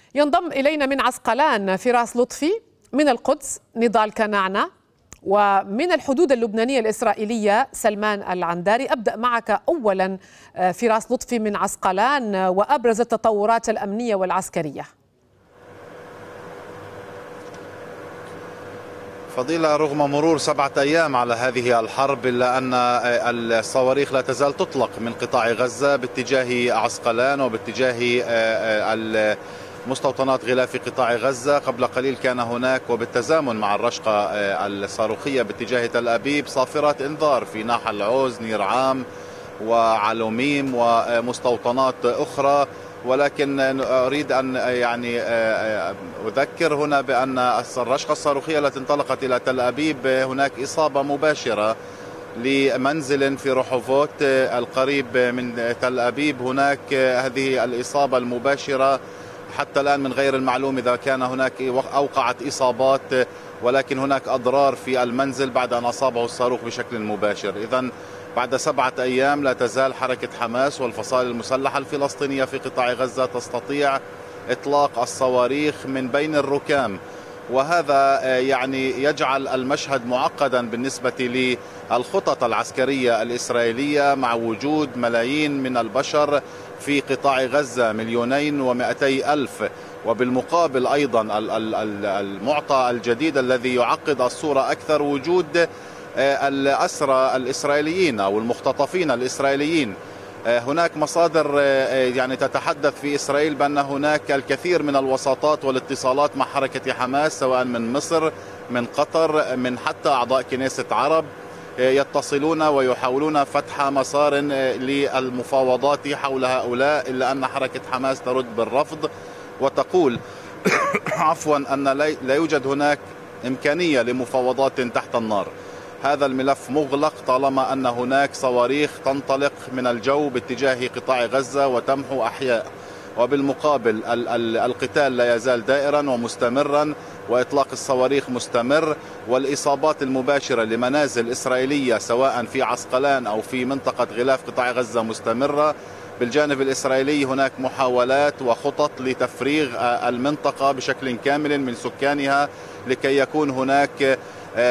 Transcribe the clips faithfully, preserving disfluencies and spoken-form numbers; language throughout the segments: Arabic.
ينضم إلينا من عسقلان فراس لطفي، من القدس نضال كنعنة، ومن الحدود اللبنانية الإسرائيلية سلمان العنداري. أبدأ معك أولا فراس لطفي من عسقلان، وأبرز التطورات الأمنية والعسكرية. فضيلة، رغم مرور سبعة أيام على هذه الحرب إلا أن الصواريخ لا تزال تطلق من قطاع غزة باتجاه عسقلان وباتجاه مستوطنات غلاف قطاع غزة. قبل قليل كان هناك وبالتزامن مع الرشقة الصاروخية باتجاه تل أبيب صافرات إنذار في ناحل العوز، نير عام وعلوميم ومستوطنات أخرى، ولكن أريد أن يعني أذكر هنا بأن الرشقة الصاروخية التي انطلقت إلى تل أبيب هناك إصابة مباشرة لمنزل في رحوفوت القريب من تل أبيب. هناك هذه الإصابة المباشرة حتى الآن من غير المعلوم إذا كان هناك أوقعت إصابات، ولكن هناك أضرار في المنزل بعد أن أصابه الصاروخ بشكل مباشر. إذن بعد سبعة أيام لا تزال حركة حماس والفصائل المسلحة الفلسطينية في قطاع غزة تستطيع إطلاق الصواريخ من بين الركام، وهذا يعني يجعل المشهد معقدا بالنسبة للخطط العسكرية الإسرائيلية مع وجود ملايين من البشر في قطاع غزة، مليونين ومئتي ألف. وبالمقابل أيضا المعطى الجديد الذي يعقد الصورة أكثر وجود الأسرى الإسرائيليين أو المختطفين الإسرائيليين. هناك مصادر يعني تتحدث في إسرائيل بأن هناك الكثير من الوساطات والاتصالات مع حركة حماس، سواء من مصر، من قطر، من حتى أعضاء كنيسة عرب، يتصلون ويحاولون فتح مسار للمفاوضات حول هؤلاء، إلا أن حركة حماس ترد بالرفض وتقول عفوا أن لا يوجد هناك إمكانية لمفاوضات تحت النار. هذا الملف مغلق طالما أن هناك صواريخ تنطلق من الجو باتجاه قطاع غزة وتمحو أحياء، وبالمقابل القتال لا يزال دائرا ومستمرا، وإطلاق الصواريخ مستمر، والإصابات المباشرة لمنازل إسرائيلية سواء في عسقلان أو في منطقة غلاف قطاع غزة مستمرة. بالجانب الإسرائيلي هناك محاولات وخطط لتفريغ المنطقة بشكل كامل من سكانها لكي يكون هناك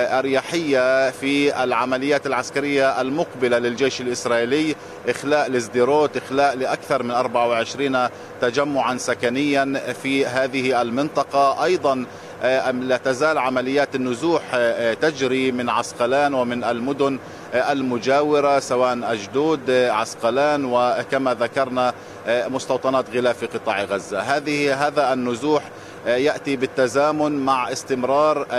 أريحية في العمليات العسكرية المقبلة للجيش الإسرائيلي، إخلاء لسديروت، إخلاء لأكثر من أربعة وعشرين تجمعا سكنيا في هذه المنطقة. أيضا لا تزال عمليات النزوح تجري من عسقلان ومن المدن المجاورة، سواء أجدود، عسقلان، وكما ذكرنا مستوطنات غلاف قطاع غزة. هذه هذا النزوح يأتي بالتزامن مع استمرار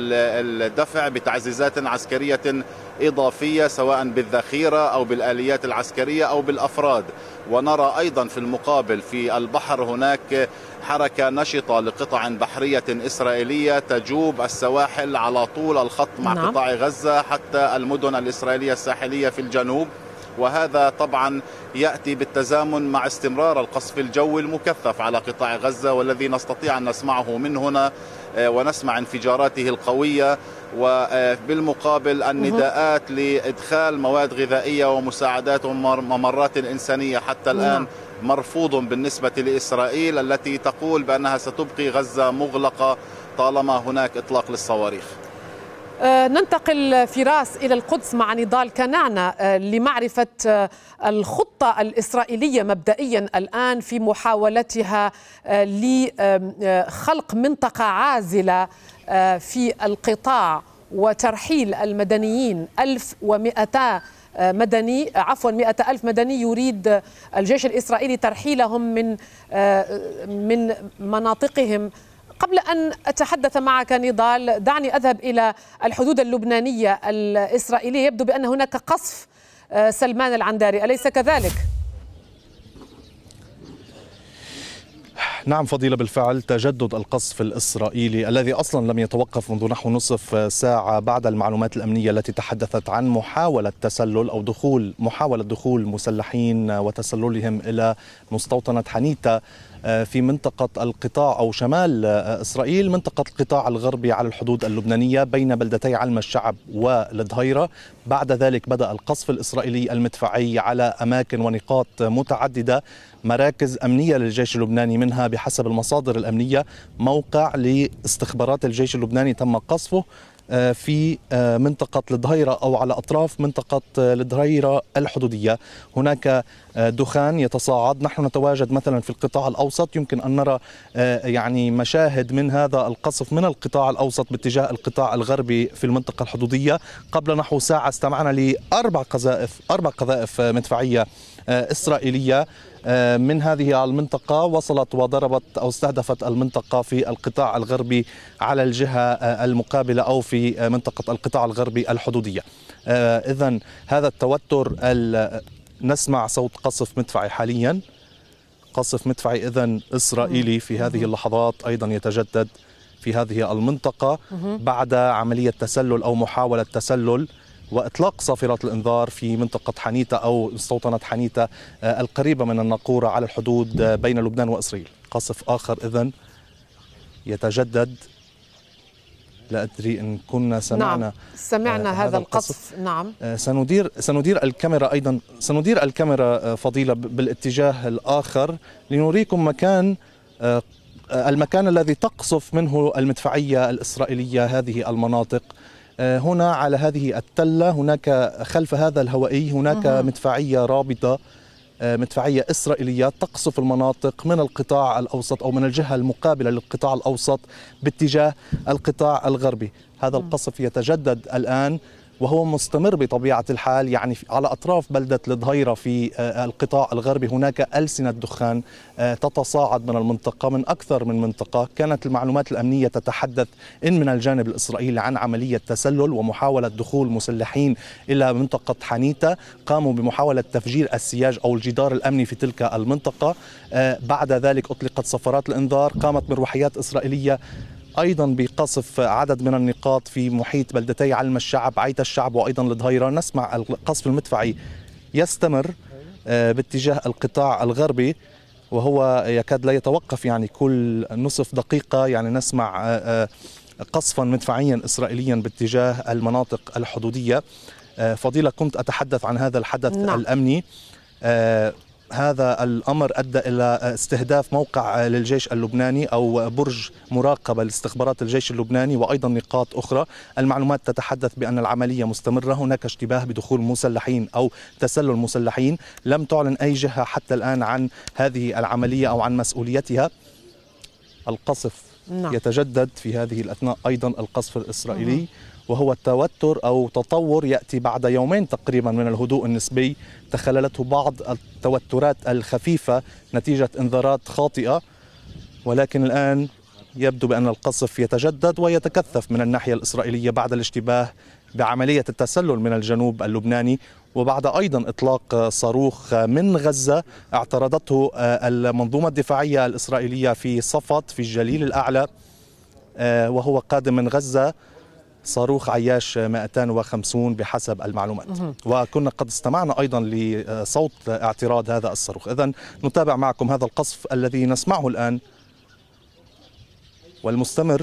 الدفع بتعزيزات عسكرية إضافية سواء بالذخيرة أو بالآليات العسكرية أو بالأفراد. ونرى أيضا في المقابل في البحر هناك حركة نشطة لقطع بحرية إسرائيلية تجوب السواحل على طول الخط مع نعم. قطاع غزة حتى المدن الإسرائيلية الساحلية في الجنوب، وهذا طبعا يأتي بالتزامن مع استمرار القصف الجوي المكثف على قطاع غزة، والذي نستطيع أن نسمعه من هنا ونسمع انفجاراته القوية، وبالمقابل النداءات لإدخال مواد غذائية ومساعدات وممرات إنسانية حتى الآن مرفوض بالنسبة لإسرائيل التي تقول بأنها ستبقي غزة مغلقة طالما هناك إطلاق للصواريخ. ننتقل فراس إلى القدس مع نضال كنعنة لمعرفة الخطة الإسرائيلية مبدئيا الآن في محاولتها لخلق منطقة عازلة في القطاع وترحيل المدنيين. ألف ومئتا مدني عفوا مئة ألف مدني يريد الجيش الإسرائيلي ترحيلهم من من مناطقهم. قبل أن أتحدث معك نضال، دعني أذهب إلى الحدود اللبنانية الإسرائيلية. يبدو بأن هناك قصف سلمان العنداري، أليس كذلك؟ نعم فضيلة، بالفعل تجدد القصف الإسرائيلي الذي أصلا لم يتوقف منذ نحو نصف ساعة بعد المعلومات الأمنية التي تحدثت عن محاولة تسلل أو دخول محاولة دخول مسلحين وتسللهم إلى مستوطنة حنيتا في منطقة القطاع أو شمال إسرائيل، منطقة القطاع الغربي على الحدود اللبنانية بين بلدتي علم الشعب والظهيرة. بعد ذلك بدأ القصف الإسرائيلي المدفعي على أماكن ونقاط متعددة، مراكز أمنية للجيش اللبناني، منها بحسب المصادر الأمنية موقع لاستخبارات الجيش اللبناني تم قصفه في منطقة الظهيرة أو على أطراف منطقة الظهيرة الحدودية. هناك دخان يتصاعد. نحن نتواجد مثلا في القطاع الأوسط، يمكن أن نرى يعني مشاهد من هذا القصف من القطاع الأوسط باتجاه القطاع الغربي في المنطقة الحدودية. قبل نحو ساعة استمعنا لأربع قذائف أربع قذائف مدفعية إسرائيلية من هذه المنطقة وصلت وضربت أو استهدفت المنطقة في القطاع الغربي على الجهة المقابلة أو في منطقة القطاع الغربي الحدودية. إذن هذا التوتر، نسمع صوت قصف مدفعي حاليا، قصف مدفعي إذن إسرائيلي في هذه اللحظات أيضا يتجدد في هذه المنطقة بعد عملية تسلل أو محاولة تسلل وإطلاق صافرات الإنذار في منطقة حنيتة أو مستوطنة حنيتة القريبة من الناقورة على الحدود بين لبنان وإسرائيل. قصف آخر إذن يتجدد. لا أدري إن كنا سمعنا نعم سمعنا هذا, هذا القصف. القصف. نعم سندير سندير الكاميرا أيضا سندير الكاميرا فضيلة بالاتجاه الآخر لنريكم مكان المكان الذي تقصف منه المدفعية الإسرائيلية هذه المناطق. هنا على هذه التلة، هناك خلف هذا الهوائي هناك مدفعية رابطة، مدفعية إسرائيلية تقصف المناطق من القطاع الأوسط أو من الجهة المقابلة للقطاع الأوسط باتجاه القطاع الغربي. هذا القصف يتجدد الآن وهو مستمر بطبيعة الحال. يعني على أطراف بلدة الظهيرة في القطاع الغربي هناك ألسنة دخان تتصاعد من المنطقة من أكثر من منطقة. كانت المعلومات الأمنية تتحدث إن من الجانب الإسرائيلي عن عملية تسلل ومحاولة دخول مسلحين إلى منطقة حنيتة، قاموا بمحاولة تفجير السياج أو الجدار الأمني في تلك المنطقة. بعد ذلك أطلقت صفارات الإنذار. قامت مروحيات إسرائيلية أيضا بقصف عدد من النقاط في محيط بلدتي علم الشعب، عيت الشعب وأيضا الظهيرة. نسمع القصف المدفعي يستمر باتجاه القطاع الغربي وهو يكاد لا يتوقف، يعني كل نصف دقيقة يعني نسمع قصفا مدفعيا إسرائيليا باتجاه المناطق الحدودية. فضيلة، كنت أتحدث عن هذا الحدث نعم. الأمني. هذا الأمر أدى إلى استهداف موقع للجيش اللبناني أو برج مراقبة لاستخبارات الجيش اللبناني وأيضا نقاط أخرى. المعلومات تتحدث بأن العملية مستمرة. هناك اشتباه بدخول مسلحين أو تسلل مسلحين. لم تعلن أي جهة حتى الآن عن هذه العملية أو عن مسؤوليتها. القصف نعم. يتجدد في هذه الأثناء أيضا القصف الإسرائيلي مم. وهو التوتر أو تطور يأتي بعد يومين تقريبا من الهدوء النسبي تخللته بعض التوترات الخفيفة نتيجة انذارات خاطئة، ولكن الآن يبدو بأن القصف يتجدد ويتكثف من الناحية الإسرائيلية بعد الاشتباه بعملية التسلل من الجنوب اللبناني وبعد أيضا إطلاق صاروخ من غزة اعترضته المنظومة الدفاعية الإسرائيلية في صفت في الجليل الأعلى وهو قادم من غزة، صاروخ عياش مئتين وخمسين بحسب المعلومات. وكنا قد استمعنا أيضا لصوت اعتراض هذا الصاروخ. إذن نتابع معكم هذا القصف الذي نسمعه الآن والمستمر،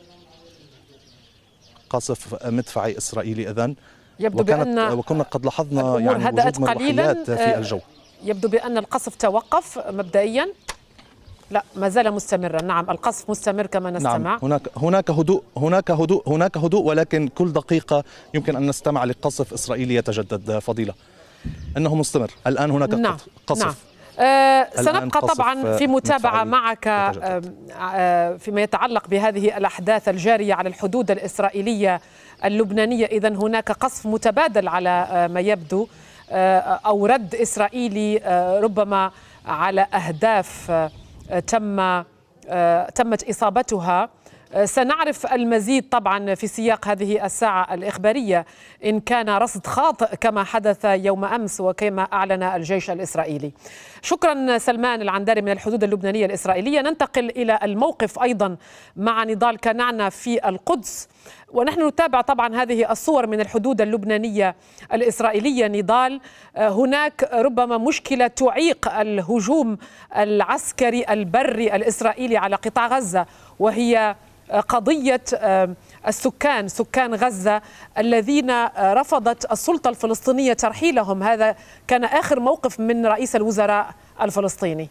قصف مدفعي إسرائيلي. إذن يبدو بأن وكنا قد لاحظنا يعني وجود مروحيات في الجو. يبدو بأن القصف توقف مبدئيا. لا، ما زال مستمرا. نعم، القصف مستمر كما نستمع. نعم، هناك هناك هدوء هناك هدوء هناك هدوء ولكن كل دقيقة يمكن أن نستمع لقصف إسرائيلي يتجدد. فضيلة، إنه مستمر الآن. هناك نعم. قصف نعم. آه سنبقى طبعا في متابعة معك آه آه فيما يتعلق بهذه الأحداث الجارية على الحدود الإسرائيلية اللبنانية. إذن هناك قصف متبادل على آه ما يبدو آه أو رد إسرائيلي آه ربما على أهداف آه تم آه تمت إصابتها سنعرف المزيد طبعا في سياق هذه الساعة الإخبارية إن كان رصد خاطئ كما حدث يوم أمس وكما أعلن الجيش الإسرائيلي. شكرا سلمان العنداري من الحدود اللبنانية الإسرائيلية. ننتقل إلى الموقف أيضا مع نضال كنعنة في القدس، ونحن نتابع طبعا هذه الصور من الحدود اللبنانية الإسرائيلية. نضال، هناك ربما مشكلة تعيق الهجوم العسكري البري الإسرائيلي على قطاع غزة، وهي قضية السكان سكان غزة الذين رفضت السلطة الفلسطينية ترحيلهم. هذا كان آخر موقف من رئيس الوزراء الفلسطيني.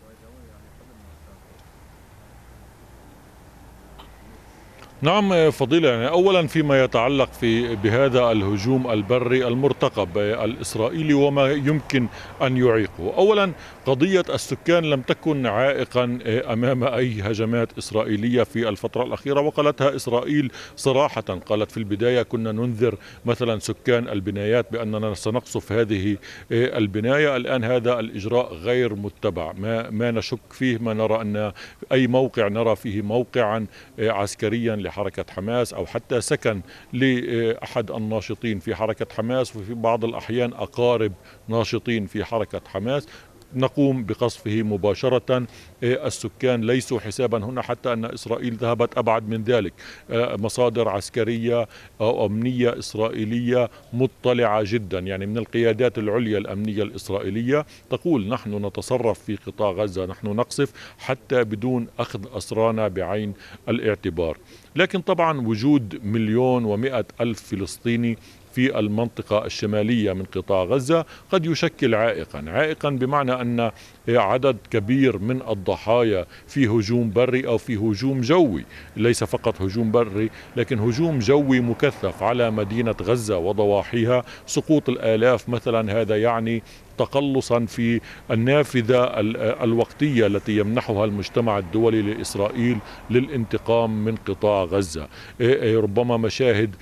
نعم فضيلة، يعني أولا فيما يتعلق في بهذا الهجوم البري المرتقب الإسرائيلي وما يمكن أن يعيقه، أولا قضية السكان لم تكن عائقا أمام أي هجمات إسرائيلية في الفترة الأخيرة، وقالتها إسرائيل صراحة. قالت في البداية كنا ننذر مثلا سكان البنايات بأننا سنقصف هذه البناية، الآن هذا الإجراء غير متبع، ما, ما نشك فيه، ما نرى أن أي موقع نرى فيه موقعا عسكريا حركة حماس أو حتى سكن لأحد الناشطين في حركة حماس، وفي بعض الأحيان أقارب ناشطين في حركة حماس، نقوم بقصفه مباشرة. السكان ليسوا حسابا هنا، حتى أن إسرائيل ذهبت أبعد من ذلك. مصادر عسكرية أو أمنية إسرائيلية مطلعة جدا، يعني من القيادات العليا الأمنية الإسرائيلية، تقول نحن نتصرف في قطاع غزة، نحن نقصف حتى بدون أخذ أسرانا بعين الاعتبار. لكن طبعا وجود مليون ومئة ألف فلسطيني في المنطقة الشمالية من قطاع غزة قد يشكل عائقا عائقا بمعنى أن عدد كبير من الضحايا في هجوم بري أو في هجوم جوي، ليس فقط هجوم بري لكن هجوم جوي مكثف على مدينة غزة وضواحيها، سقوط الآلاف مثلا، هذا يعني تقلصا في النافذة الوقتية التي يمنحها المجتمع الدولي لإسرائيل للانتقام من قطاع غزة. ربما مشاهد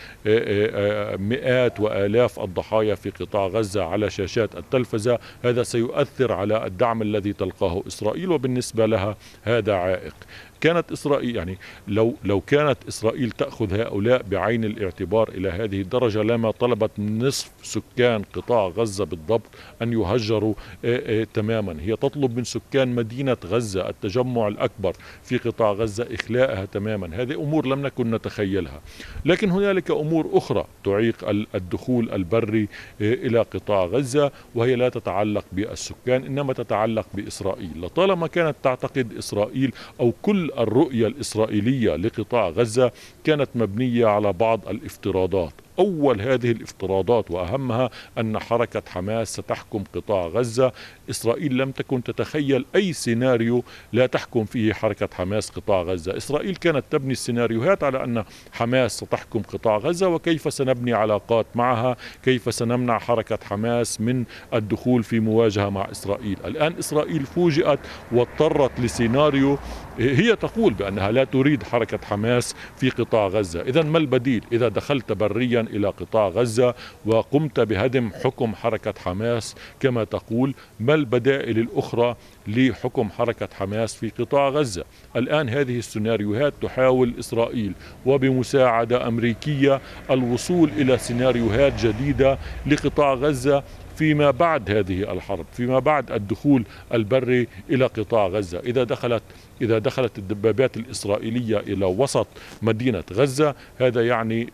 مئات وآلاف الضحايا في قطاع غزة على شاشات التلفزة، هذا سيؤثر على الدعم الذي تلقاه إسرائيل، وبالنسبة لها هذا عائق. كانت إسرائيل يعني لو لو كانت إسرائيل تأخذ هؤلاء بعين الاعتبار إلى هذه الدرجة لما طلبت نصف سكان قطاع غزة بالضبط أن يهجروا آآ آآ تماما. هي تطلب من سكان مدينة غزة التجمع الأكبر في قطاع غزة إخلاءها تماما. هذه أمور لم نكن نتخيلها، لكن هنالك أمور أخرى تعيق الدخول البري إلى قطاع غزة، وهي لا تتعلق بالسكان إنما تتعلق بإسرائيل. لطالما كانت تعتقد إسرائيل أو كل الرؤية الإسرائيلية لقطاع غزة كانت مبنية على بعض الافتراضات. أول هذه الافتراضات وأهمها أن حركة حماس ستحكم قطاع غزة. إسرائيل لم تكن تتخيل أي سيناريو لا تحكم فيه حركة حماس قطاع غزة. إسرائيل كانت تبني السيناريوهات على أن حماس ستحكم قطاع غزة وكيف سنبني علاقات معها، كيف سنمنع حركة حماس من الدخول في مواجهة مع إسرائيل. الآن إسرائيل فوجئت واضطرت لسيناريو هي تقول بأنها لا تريد حركة حماس في قطاع غزة. إذن ما البديل؟ إذا دخلت بريا إلى قطاع غزة وقمت بهدم حكم حركة حماس كما تقول، ما البدائل الأخرى لحكم حركة حماس في قطاع غزة؟ الآن هذه السيناريوهات تحاول إسرائيل وبمساعدة أمريكية الوصول إلى سيناريوهات جديدة لقطاع غزة فيما بعد هذه الحرب، فيما بعد الدخول البري إلى قطاع غزة. إذا دخلت إذا دخلت الدبابات الإسرائيلية إلى وسط مدينة غزة، هذا يعني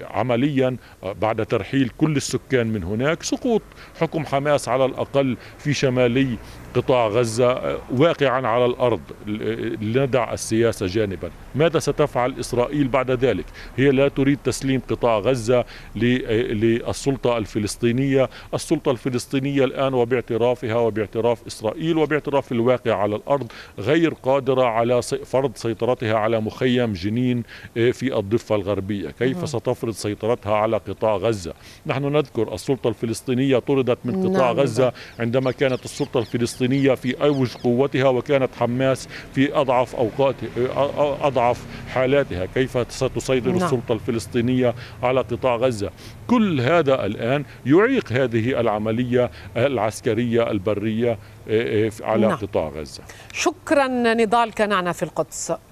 عمليا بعد ترحيل كل السكان من هناك سقوط حكم حماس على الأقل في شمالي قطاع غزة واقعا على الأرض. لندع السياسة جانبا، ماذا ستفعل إسرائيل بعد ذلك؟ هي لا تريد تسليم قطاع غزة للسلطة الفلسطينية. السلطة الفلسطينية الآن وباعترافها وباعتراف إسرائيل وباعتراف الواقع على الأرض غير قادرة على فرض سيطرتها على مخيم جنين في الضفة الغربية. كيف ستفرض سيطرتها على قطاع غزة؟ نحن نذكر السلطة الفلسطينية طردت من قطاع غزة عندما كانت السلطة الفلسطينية في أوج قوتها وكانت حماس في أضعف أوقات أضعف حالاتها. كيف ستسيطر السلطة الفلسطينية على قطاع غزة؟ كل هذا الآن يعيق هذه العملية العسكرية البرية على قطاع غزة. شكرا نضال كنعنة في القدس.